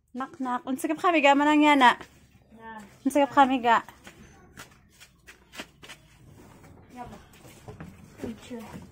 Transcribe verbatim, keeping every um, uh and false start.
Nak nak. Unsa kap kami ga manang yana? Na. Unsa kap kami ga? Yama. Picture.